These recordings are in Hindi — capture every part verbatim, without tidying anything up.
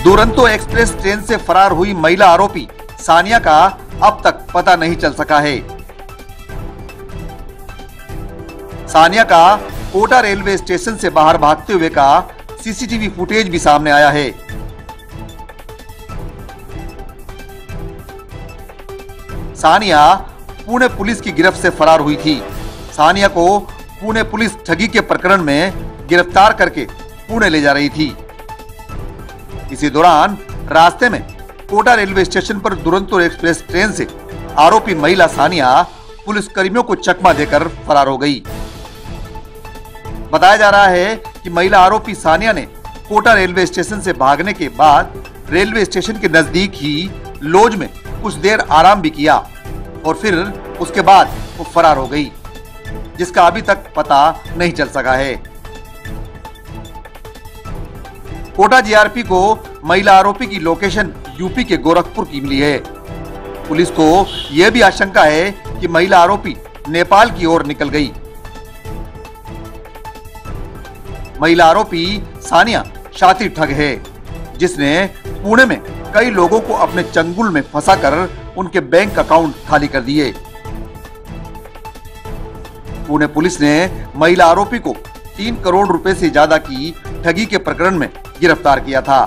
दुरंतो एक्सप्रेस ट्रेन से फरार हुई महिला आरोपी सानिया का अब तक पता नहीं चल सका है। सानिया का कोटा रेलवे स्टेशन से बाहर भागते हुए का सीसीटीवी फुटेज भी सामने आया है। सानिया पुणे पुलिस की गिरफ्त से फरार हुई थी। सानिया को पुणे पुलिस ठगी के प्रकरण में गिरफ्तार करके पुणे ले जा रही थी। इसी दौरान रास्ते में कोटा रेलवे स्टेशन पर दुरंतो एक्सप्रेस ट्रेन से आरोपी महिला सानिया पुलिस कर्मियों को चकमा देकर फरार हो गई। बताया जा रहा है कि महिला आरोपी सानिया ने कोटा रेलवे स्टेशन से भागने के बाद रेलवे स्टेशन के नजदीक ही लॉज में कुछ देर आराम भी किया और फिर उसके बाद वो फरार हो गई, जिसका अभी तक पता नहीं चल सका है। कोटा जीआरपी को महिला आरोपी की लोकेशन यूपी के गोरखपुर की मिली है। पुलिस को यह भी आशंका है कि महिला आरोपी नेपाल की ओर निकल गई। महिला आरोपी सानिया शातिर ठग है, जिसने पुणे में कई लोगों को अपने चंगुल में फंसाकर उनके बैंक अकाउंट खाली कर दिए। पुणे पुलिस ने महिला आरोपी को तीन करोड़ रुपए से ज्यादा की ठगी के प्रकरण में गिरफ्तार किया था।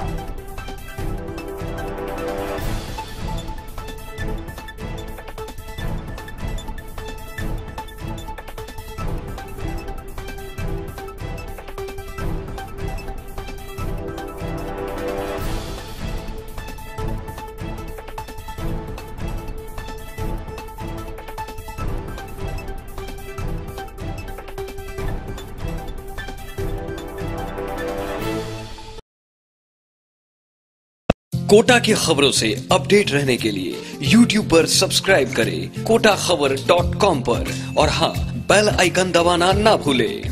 कोटा की खबरों से अपडेट रहने के लिए यूट्यूब पर सब्सक्राइब करें कोटा खबर डॉट कॉम पर और हाँ, बेल आइकन दबाना ना भूलें।